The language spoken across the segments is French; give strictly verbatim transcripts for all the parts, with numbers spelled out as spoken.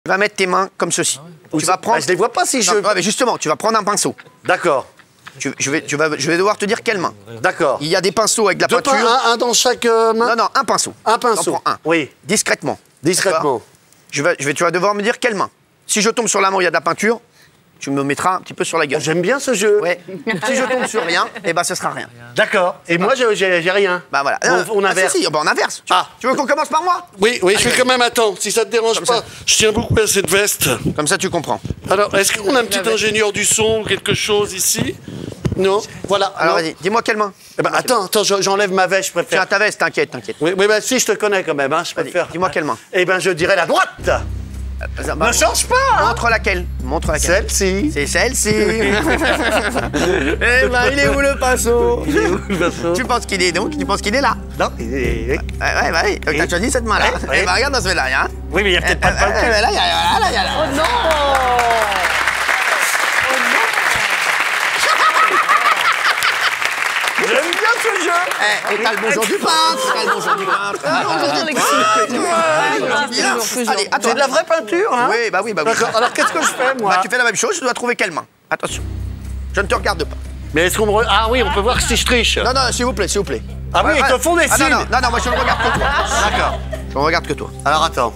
Tu vas mettre tes mains comme ceci. Ah tu vas prendre. Bah, je les vois pas si non, je. Ouais, mais justement, tu vas prendre un pinceau. D'accord. Tu, je, vais, tu vas, je vais devoir te dire quelle main. D'accord. Il y a des pinceaux avec de la Deux peinture. pains, un, un dans chaque euh, main. Non, non, un pinceau. Un pinceau. T'en prends un. Oui. Discrètement. Discrètement. Je vais, je vais, tu vas devoir me dire quelle main. Si je tombe sur la main où il y a de la peinture, tu me mettras un petit peu sur la gueule. J'aime bien ce jeu. Ouais. Si je tombe sur rien, eh ben ce sera rien. D'accord. Et moi, j'ai- j'ai j'ai rien. Bah voilà. On, on Ah, inverse. si, si, bah, on inverse. Tu, Ah. tu veux qu'on commence par moi? Oui, oui, je vais quand même attendre. Si ça te dérange Comme pas, ça. je tiens beaucoup à cette veste. Comme ça, tu comprends. Alors, est-ce qu'on a un petit ingénieur du son ou quelque chose ici? Non. Voilà. Alors non. vas-y, dis-moi quelle main. Eh ben, attends, attends, je- j'enlève ma veste, je Tiens, préfère. ta veste, t'inquiète, t'inquiète. Oui, oui, bah si, je te connais quand même, hein, je Vas-y, préfère. dis-moi quelle main. Eh ben, je dirais la droite. Bah, Ne change pas, hein. Montre laquelle. Montre laquelle. Celle-ci. C'est celle-ci. Eh ben, il est où le pinceau? Il est où, le pinceau? Tu penses qu'il est donc? Tu penses qu'il est là? Non, il est- Ouais, ouais, bah oui. Donc t'as Et- choisi cette main-là. Ouais, ouais. Eh ben, regarde dans celui-là, hein. Oui, mais il n'y a peut-être pas de peinture. Là, il y a là, là, il y a là. Oh non! J'aime bien ce jeu. Eh, et t'as le bonjour du peintre. T'as le bonjour du peintre. Ah, on va dire les Allez, attends. C'est de la vraie peinture, hein? Oui, bah oui, bah oui. D'accord. Alors, qu'est-ce que je fais, moi? Bah, tu fais la même chose, je dois trouver quelle main. Attention. Je ne te regarde pas. Mais est-ce qu'on me... re- Ah oui, on peut voir si je triche. Non, non, s'il vous plaît, s'il vous plaît. Ah oui, Ouais, ils te ouais. font des Ah, non, signes. non, non, non, moi je ne regarde que toi. D'accord. Je ne regarde que toi. Alors, attends.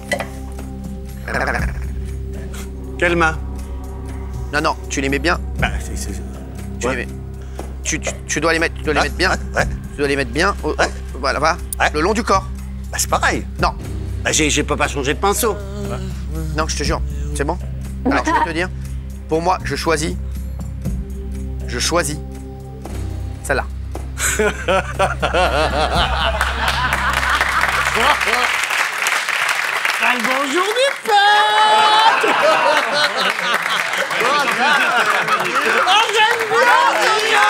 Quelle main? Non, non, tu les mets bien. Bah, c'est... c'est- Tu Ouais. les mets. Tu, tu, tu dois les mettre, tu dois les Ouais, mettre bien. ouais, ouais. Tu dois les mettre bien. au- au- Ouais. Voilà, va. Ouais. Le long du corps. Bah, c'est pareil. Non, Bah, j'ai j'ai pas pas changé de pinceau. non, je te jure. C'est bon. Alors, je vais te dire. Pour moi, je choisis. Je choisis. Celle-là. Ah, le bonjour du peintre. Oh, j'aime bien ce jeu.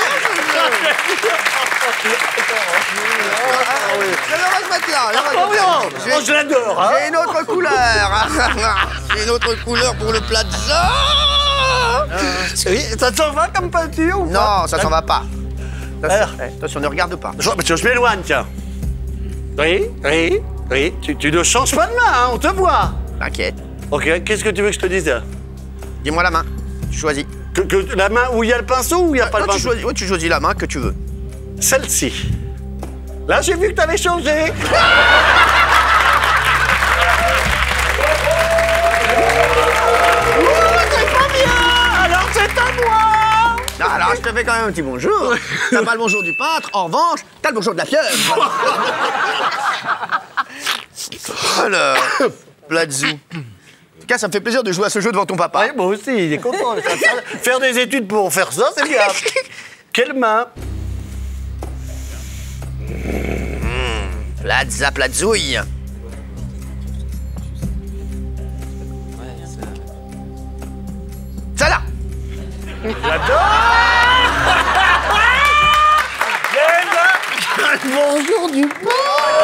Je vais se mettre là. je vais Oh, se mettre là. non. J'ai- Oh, je l'adore, hein. J'ai une autre couleur. J'ai une autre couleur pour le plaza. Oui, ça t'en va comme peinture ou pas? Non, ça s'en va pas. Attention, Alors. eh, attention, ne regarde pas. Je, je, je m'éloigne, tiens. Oui, oui, oui. Tu, tu ne changes pas de main, hein, on te voit. T'inquiète. Ok, qu'est-ce que tu veux que je te dise? Dis-moi la main. Tu choisis. que, que la main où il y a le pinceau ou il n'y a pas Non, le tu pinceau? choisis, ouais, tu choisis la main que tu veux. Celle-ci. Là, j'ai vu que tu avais changé. Alors, c'est à moi. Non, alors, je te fais quand même un petit bonjour. T'as pas le bonjour du peintre, en revanche, t'as le bonjour de la pieuvre. Alors, Platzou. En tout cas, ça me fait plaisir de jouer à ce jeu devant ton papa. Ouais, moi aussi, il est content. faire, faire des études pour faire ça, c'est bien. Quelle main? Platza, Platzouille. Ça là. Bonjour du pain.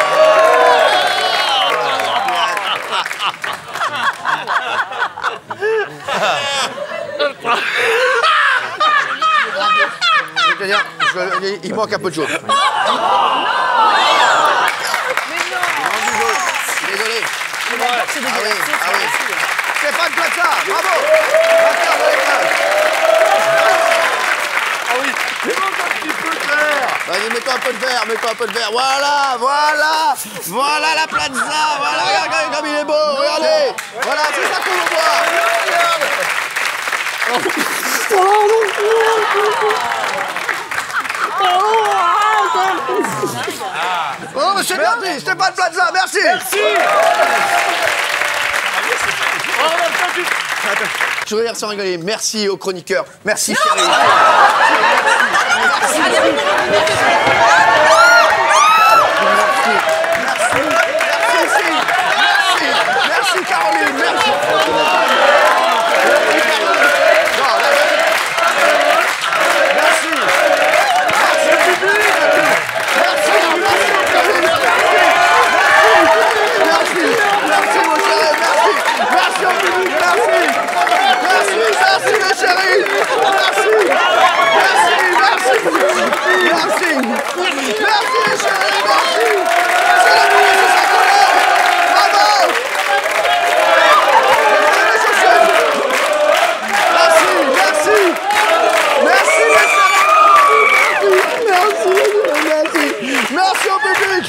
Je vais te dire, je- il manque un peu de jaune. Mais non! Désolé. Mais d'abord, c'est Ah oui, dégueulasse, c'est ah oui. facile. Stéphane Plaza, bravo. Vainqueur de l'épreuve. Ah oui, il manque un petit peu de verre. Vas-y, mets-toi un peu de verre, mets-toi un peu de verre. Voilà, voilà, voilà la Plaza. Voilà, regardez comme il est beau. Regardez. Voilà, c'est ça qu'on veut voir. Oh, mais c'est bien dit, Stéphane Plaza, merci. Si. Oh, Je veux dire sans rigoler, merci aux chroniqueurs, merci chérie. Allez,